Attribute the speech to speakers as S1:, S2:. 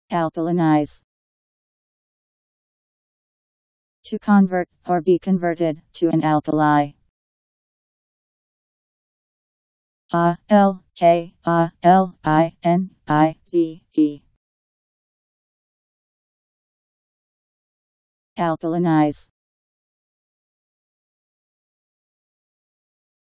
S1: Alkalinize. To convert, or be converted, to an alkali. Alkalinize. Alkalinize.